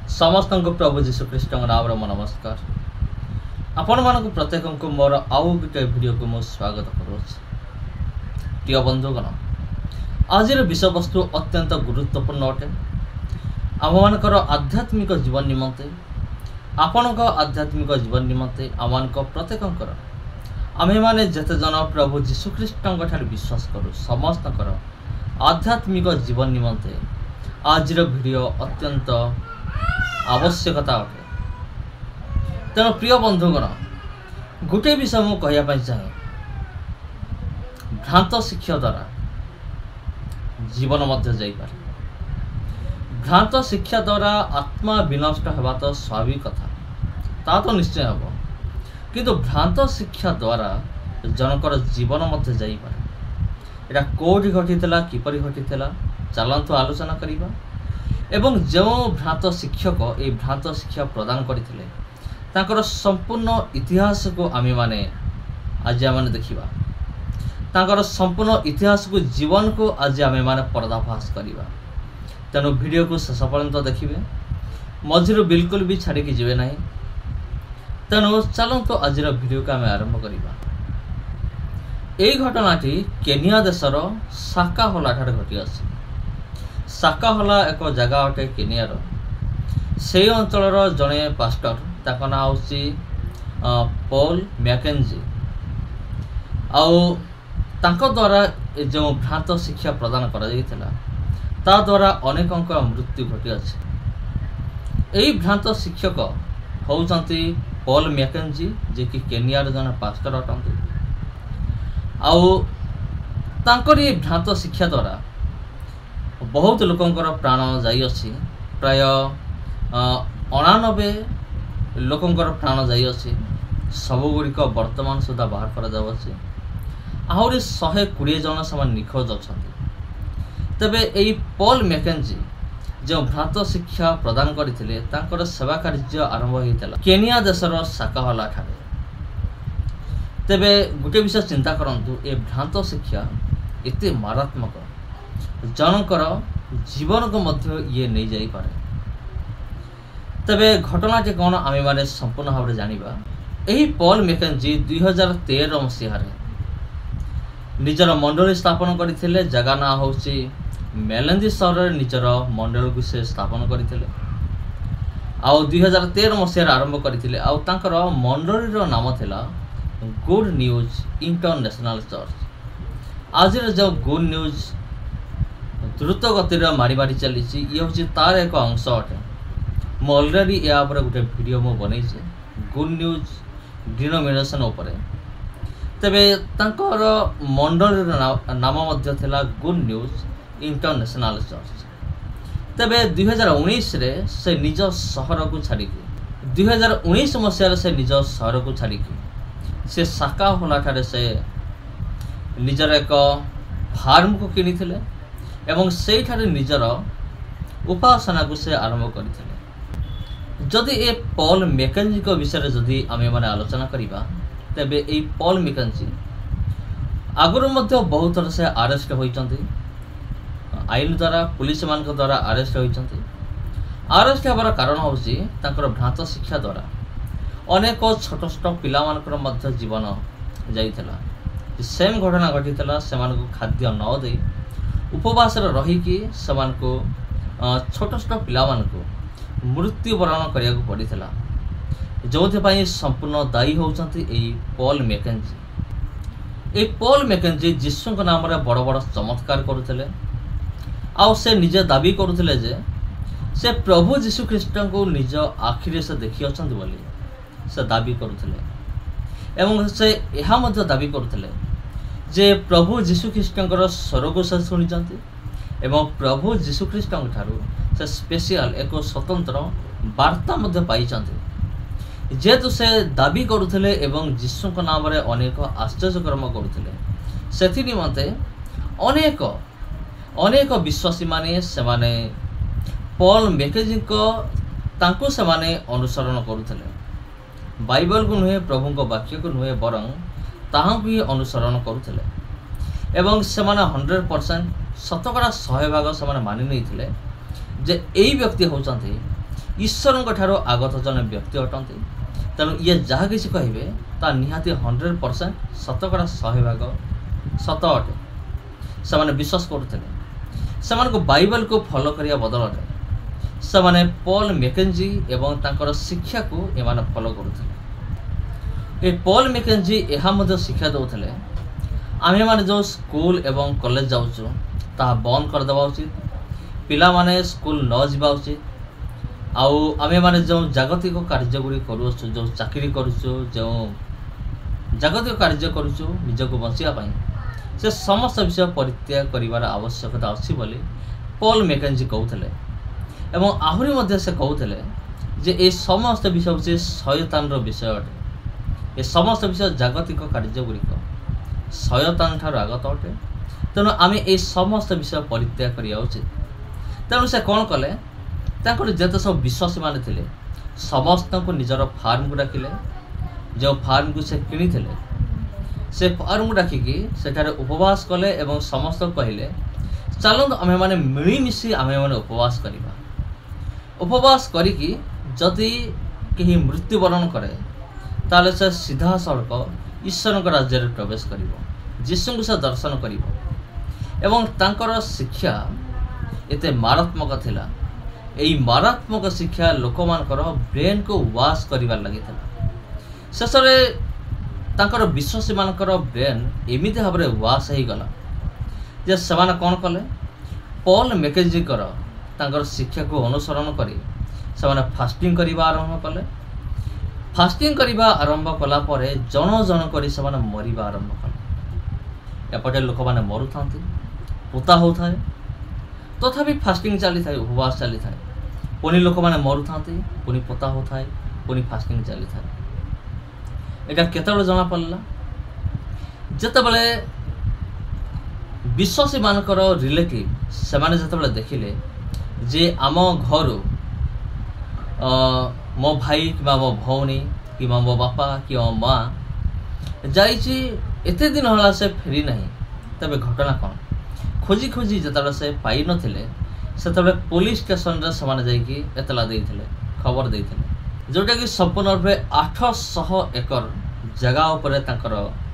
समस्त को प्रभु जीशुख्रीष्ट नाम नमस्कार। आपण मान प्रत्येक को मोर आउ गोटे वीडियो को मु स्वागत करुच्ची। प्रिय बंधुगण, आज विषय वस्तु अत्यंत गुरुत्वपूर्ण अटे। आमर आध्यात्मिक जीवन निमंते आपण आध्यात्मिक जीवन निमंते आम प्रत्येक आमे माने जेते जन प्रभु जीशुख्रीष्ट विश्वास करूँ समस्त आध्यात्मिक जीवन निमंते आज वीडियो अत्यंत आवश्यकता अटे। तेणु प्रिय बंधुगण, गोटे विषय मु कहया चाहे, भ्रांत शिक्षा द्वारा जीवन मध्य जाइपारे। भ्रांत शिक्षा द्वारा आत्मा विनष्ट होगा तो स्वाभाविक कथा, ता तो निश्चय हम, किंतु भ्रांत शिक्षा द्वारा जनकर जीवन मध्य जाइपारे। एटा कोठी घटीला किपरि घटीला चलतु आलोचना करिबा। एवं जो भ्रांत शिक्षक ये भ्रांत शिक्षा प्रदान करथिले तांकर संपूर्ण इतिहास को आमे माने आज आमे देखिबा। तांकर संपूर्ण इतिहास को जीवन को आज आमे माने पर्दाफाश करिबा। तेणु वीडियो को शेष पर्यंत देखिबे, मझिरो बिल्कुल भी छाड़ी की जिवे नहीं। तेणु चलतु आज वीडियो को आमे आरंभ करिबा। एई घटनाटी केनिया देशर साकाहोला ठारे घटी आछि। साकाहोला एक जगह अटे केनियार। से अंचलर जड़े पास्टर ताक ना होची पॉल मैकेंजी। आउ तांको द्वारा जो भ्रांत शिक्षा प्रदान करा जायतिला ता द्वारा अनेकंकर मृत्यु घटी अछि। एई भ्रांत शिक्षक होउचंती पॉल मैकेंजी, जे कि केनियार जन पास्टर अटंती। आउ तांकर ये भ्रांत शिक्षा द्वारा बहुत लोकंकर प्राण जाई अछि। प्राय 89 लोकंकर प्राण जाई अछि। सबगुड़िक वर्तमान सुधा बाहर करा जाउछि। आहुरी 120 जन समान निखोज अछंती। तबे एई पॉल मैकेंजी जो भ्रांत शिक्षा प्रदान करथिले तांकर सेवा कार्य आरंभ होइतला केनिया देशर साकाहोला ठारे। तेबे गोटे विषय चिंता करंतु, ए भ्रांत शिक्षा एते मारात्मक जनकर जीवन को मध्य ये नहीं जाई पारे। तबे घटनाटी कौन आमे माने संपूर्ण भाव जानिबा। एही पॉल मैकेंजी 2013 मसीह निजर मंडली स्थापन करथिले। जगह ना होची मेलेंदी सहर निजर मंडल को से स्थापन करथिले। आउ 2013 मसीह आरंभ करथिले। आउ तांकर मंडली रो नाम थिला गुड न्यूज इंटरनेशनल चर्च। आज जो गुड न्यूज द्रुत गतिर मारी मारी चली, ये हूँ तार एक अंश अटे। मु अलरेडी या गोटे वीडियो मु बनई गुड न्यूज डिनोमिनेशन उपरे। तेबे तांकर मंडल नाम मध्य थिला गुड न्यूज इंटरनेशनल चर्च। तेबे 2019 रे से निज सहर को छाड़ी 2019 मसीह से निज सहर को छाड़ी से साकाहोला ठारे से निजर एक फार्म को किनी थिले एवं से ठारे निजर उपासना को से आरंभ करथिले। जदि ए पॉल मैकेंजी को विषय रे जदि आमे माने आलोचना करिबा, तबे ए पॉल मैकेंजी आगुर मध्य बहुत थर से अरेस्ट होइचंती। आईन द्वारा पुलिस मान द्वारा अरेस्ट होइचंती। अरेस्ट होबार कारण होची तांकर भ्रांत शिक्षा द्वारा अनेक छोट छोट पिला मानकर मध्य जीवन जाइथिला। सेम घटना घटीथिला। सेमान को खाद्य न दे उपवास रहीकि सेमान को छोट छोट पिला मान को मृत्युवरण करिया को पड़िथिला। जोथि संपूर्ण दायी होउचंती एई पॉल मैकेंजी। ए पॉल मैकेंजी जीसु को नाम रे बड़ बड़ चमत्कार करुथिले। आउ से निजे दाबी करुथिले जे से प्रभु जीशुख्रीष्ट को निज आखिरे से देखि अछंती बोली से दाबी करुथिले। एवं से एहा मध्य दाबी करुथिले जे प्रभु जीशुख्रीष्टर स्वर को से शुणिचंती एवं प्रभु जीशुख्रीष्ट ठारू से स्पेशल एक स्वतंत्र वार्ता मध्य पाइचंती। जेहेतु से दाबी करुथिले एवं जीशु को नाम रे अनेक आश्चर्यकर्म करुथिले, सेथि निमंते अनेक अनेक विश्वासी माने सेमाने पॉल मैकेंजी को तांको सेमाने अनुसरण करुथिले। बाइबल को नुहे, प्रभु को वाक्य को नुहे, बरं ताहां भी अनुसरण करुथिले। एवं सेमाने 100% शतकड़ा 100 भाग से मानि नहीं जे यही व्यक्ति होचंती ईश्वर ठारो आगत जन व्यक्ति अटंती। तेणु ये जहाँ किसी कहे ता निहाती 100% शतकड़ा 100% सत अटे। से विश्वास करते से बाइबल को फॉलो करिया बदल से पॉल मैकेंजी एवं तांकर शिक्षा को एमाने फॉलो करुଥିଲେ। ए पॉल मैकेंजी एहा मध्य शिक्षा दौले आमे माने जो स्कूल एवं कॉलेज जाऊँ ता बंद कर देवा उचित, पिला माने स्कूल न जावा उचित, आउ आमे माने जो जागतिक कार्यगुड़ी करूँ जो चाकरी करूँ जो जागतिक कार्य करूँ निजक बचाई से समस्त विषय परित्याग करिवार आवश्यकता अच्छी बोली पॉल मैकेंजी कहते एवं आहरी मध्य से कहते जे ए समस्त विषय हूँ शयतान विषय अटे। ए समस्त विषय जागतिक कार्यगुड़िक शयतान ठार आगत अटे। तेणु आम ए समस्त विषय परित्याग करिया उचित। तेणु से कौन कले जिते सब विश्वासी माने थिले समस्त को निजर फार्म को डाकिले, जो फार्म को से किनी से फार्म को डाकिकी सेठारे उपवास कले एवं समस्त कहले चलत आमे माने मिलीमिशी आमे माने उपवास करिबा। उपवास करिकी जदि केही मृत्युवरण करे ताले से सीधा सड़क ईश्वर राज्य में प्रवेश करिबो, जीशु को से दर्शन करिबो। एवं तांकर शिक्षा एते मारात्मक थिला। एई मारात्मक शिक्षा लोक मानकर ब्रेन को वाश करिवार लागि थिला। शेषरे तांकर विश्वासी मानकर ब्रेन एमिति भाव में वाश हो गला जे सेमाने कौन कले पॉल मैकेंजी तांकर शिक्षा को अनुसरण करी सेमाने फास्टिंग करबा आरंभ कले। फास्टिंग करबा आरंभ कला परे जन जन करी सेमाने मरिबा आरंभ कले। एपटे लोक माने मरु थांती, पोता होथाय, तथापि फास्टिंग चली थाए, उपवास चली थाए। पुनी लोक माने मरु थांती, पुनी पोता होथाय, पुनी फास्टिंग चली थाए। एटा केतबेले जना पड़ला जेतेबेले विश्वासी मानकर रिलेटिव सेमाने जेतेबेले देखिले जे आम घर मो भाई कि मो भौणी कि मो बापा कि मो माँ जाइछि एते दिन होला से फेरी नहीं, तबे घटना कौन खोजी खोजी जेतेबेले से पाई नथिले सेतेबेले पुलिस स्टेशन रे सेमाने जाइकि एतला देइथिले, खबर देइथिले, जोटा कि संपूर्ण रूपे 800 एकर जगह उपर तांकर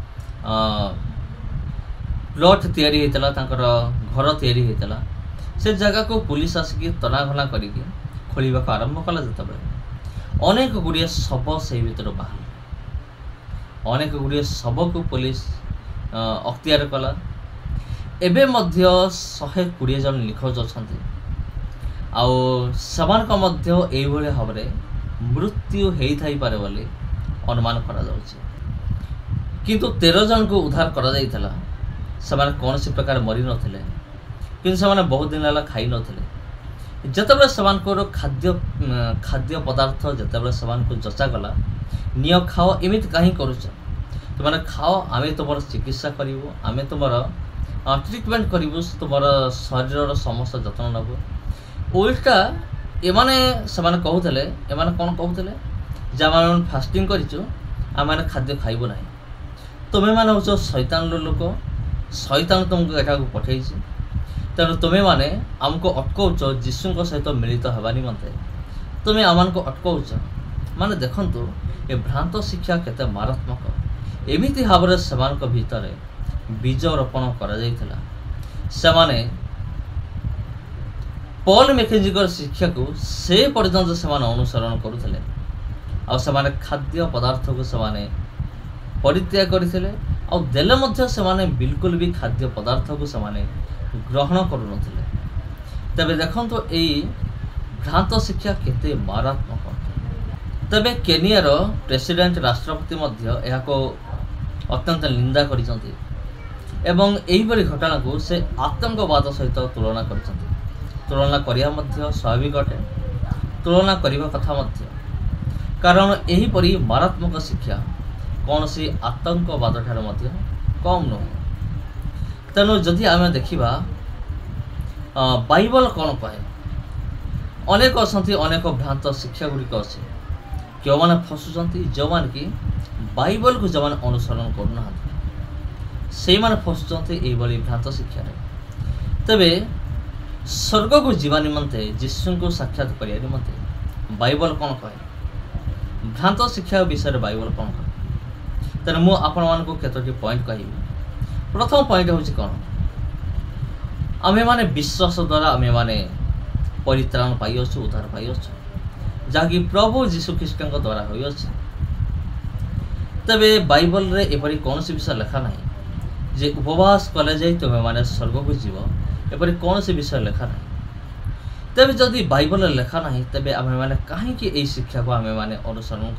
प्लॉट तैयारी होता, तांकर घर तैयारी होता। से जगह को पुलिस आसिक तनाघना करके खोलिबा आरंभ कला जेतेबेले अनेक गुड़िए शव से भीतर बाहर, अनेक गुड़िए शव को पुलिस अख्तियार कला। एबे मध्य 120 जन निखोज अछंती आउ समान मध्य एभली भाव में मृत्यु होई पारे बोली अनुमान करा जाउछि। किंतु 13 जन को उद्धार करा जाइतला। सेमाने कौनसी प्रकार मरी नथिले, किंतु सेमाने बहुत दिन होला खाई नथिले। जेतेबेले सेमानकर खाद्य पदार्थ जेतेबेले सेमानको जचा गला नियो खाओ एमित कहीं करूछ, तुमने खाओ, आमे तुमर चिकित्सा करिवो, आमे तुमर ट्रीटमेंट करिवो, तुमर शरीर समस्त जतन नबो। उल्टा एमाने सेमाने कहूले, एमाने कौन कहूले जे आम फास्टिंग करिछु आम खाद्य खाइबो नाही, तुमे माने हो शैतान लोक, शैतान तुमको एटा को पठे। तेणु तुम्हें माने आमको अटकाउच जीशु सहित मिलित हवा निमंते, तुम्हें आम को अटकाउच माने देखंतु ए भ्रांत शिक्षा केते मारात्मक। एमिति भाव में सेमान भितर बीज रोपण करा जाइथिला। सेमाने पॉल मैकेंजी शिक्षा को से पर्यंत सेमाने अनुसरण करुथिले आ सेमाने खाद्य पदार्थ को सेमाने परित्याग करथिले आ देले मध्य सेमाने बिल्कुल भी खाद्य पदार्थ को सेमाने ग्रहण करू नथिले। तबे देखंतो एई भ्रांत शिक्षा केते मारात्मक। तबे केनियार प्रेसिडेंट राष्ट्रपति मध्य एहा को अत्यंत निंदा करिसंती एवं एही बड़ी घटना को से आतंकवाद सहित तुलना करिसंती। तुलना करिया मध्य स्वाभाविक अटे, तुलना करिबा कथा मध्य, कारण एही परी मारात्मक शिक्षा कौन सी आतंकवाद ठार मध्य कम नुह। तेणु जदि आम देखा बाइबल कौन कहे, अनेक असंती, अनेक भ्रांत शिक्षा गुड़िक अच्छे। क्यों मैंने फसुंट जो मैंने कि बाइबल को जो मैंने अनुसरण करना से मैंने फसुंट ये भ्रांत शिक्षा। तेबे स्वर्ग को जीवा निमंते जीशु को साक्षात करने निमंते बाइबल कौन कहे भ्रांत शिक्षा विषय बाइबल कौन कहे तेणु मु आपण मानक केतोटी पॉइंट कहबी। प्रथम पॉइंट होची कौन आमे माने विश्वास द्वारा आमे माने परित्राण पाई अच्छु उद्धार पाई अच्छु जहाँकि प्रभु जीशु ख्रीस्ट द्वारा होई अछि। तबे बाइबल रे एपरि कौन सी विषय लिखा नहीं जे उपवास कले जाई तुमे माने स्वर्ग को जीव एपरि कौन सी विषय लिखा नहीं। तबे जदि बाइबल लिखा नहीं तबे आमे माने काहे कि एई शिक्षा को आमे माने अनुसरण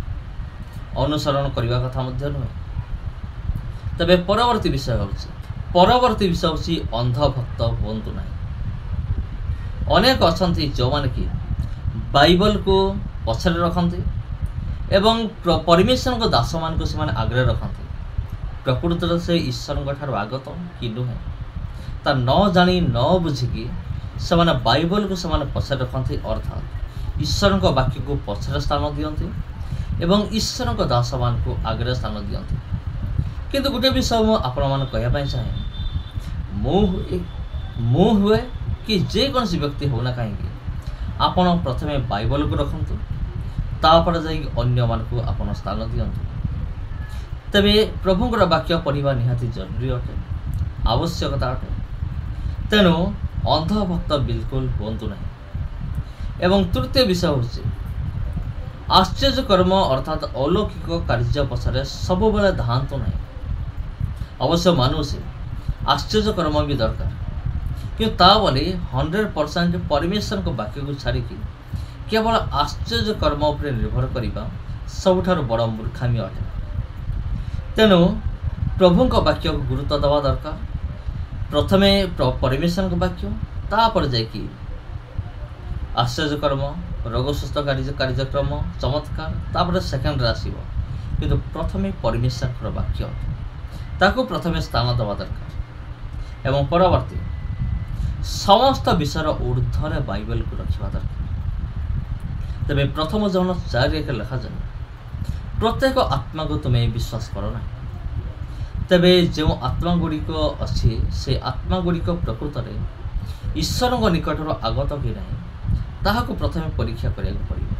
करिबा कथा मध्य नुहे। तबे परवर्ती विषय होची अंध भक्त होंतु नहीं। अनेक अछंती जो माने कि बाइबल को पछरे रखंती एवं परमेश्वर को दास मान को से माने आग्रह रखंती प्रकृत से ईश्वर ठार आगत कि नुहे ता न जानी न बुझिकी से माने बाइबल को से माने पछरे रखंती अर्थात ईश्वर को वाक्य को पछरे स्थान दियंती एवं ईश्वर को दास मान को आग्रह स्थान दियंती। किंतु गोटे विषय मु आपण मान कहया पई चाहे मु हुए कि जे कौन सी व्यक्ति होना कहीं आपण प्रथमे बाइबल को रखंतु तापर जाई अन्य मान को आपण स्थान दियंतु। तबे प्रभुंकर वाक्य पढ़िबा निहाती जरूरी अटे आवश्यकता अटे तेणु अंध भक्त बिल्कुल होंतु नहीं। एवं तृतीय विषय होची आश्चर्य कर्म अर्थात अलौकिक कार्य पछरे सब बेले धांतु नहीं। अवश्य मानुषे आश्चर्य कर्म भी दरकार कि ता बोली 100% परमेश्वर को वाक्य को छाड़ी केवल आश्चर्य कर्म उपर निर्भर करने सबुठार बड़ मूर्खामी अटे। तेणु प्रभु को वाक्य को गुरुत्व दवा दरकार। प्रथमे परमेश्वर को वाक्य तापर जाकि आश्चर्य कर्म रोग सुस्थ कार्यक्रम चमत्कार तापर सेकेंड आसो कि प्रथमे परमेश्वर वाक्य ताको प्रथमे स्थान दवा दरकार एवं परवर्ती समस्त विषय ऊर्ध्वर बाइबल को रखा दरकार। तबे प्रथम जन 4 लिखा जाए प्रत्येक आत्मा को तुम्हें विश्वास करो ना। तबे जो आत्मा गुड़िक अच्छी से आत्मा गुड़िक प्रकृत में ईश्वर निकट आगत कि ना ताहाको प्रथमे परीक्षा करिया पड़िबो।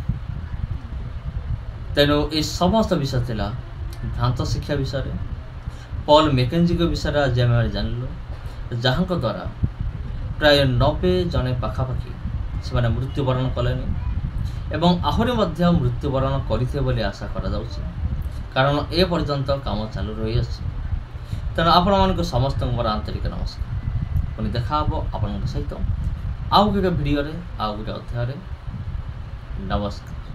तेणु ये समस्त विषय थिला भ्रांत शिक्षा विषय पॉल मैकेंजी को विषय आज आम जानलु जहाँ द्वारा प्राय 90 जने पाखापाखि से मृत्युवरण कलेनि एवं आहरी मध्य मृत्युवरण करते बोली आशा करा जाउछि कारण ए पर्यंत काम चालू रही अछि। तेणु आपण मानक समस्त मोर आंतरिक नमस्कार। पुणी देखा हबो आपण सहित आउ गोटे भिडियो रे आउ गोटे अध्याय रे। नमस्कार।